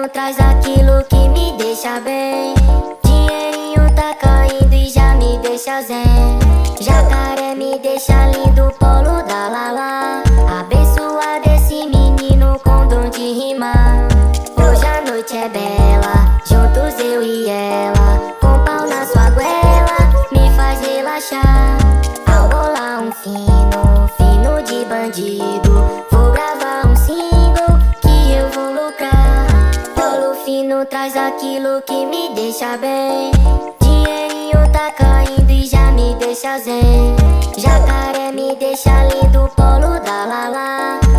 traz aquilo que me deixa bem. Dinheirinho tá caindo e já me deixa zen. Jacaré me deixa lindo, polo da Lala. Abençoado esse menino com dom de rimar. Hoje a noite é bela, juntos eu e ela. Com pau na sua goela, me faz relaxar. Ao rolar um fino, fino de bandido, vou gravar um single que eu vou lucrar. Polo fino traz aquilo que me deixa bem. Dinheirinho tá caindo e já me deixa zen. Jacaré me deixa lindo, polo da Lala.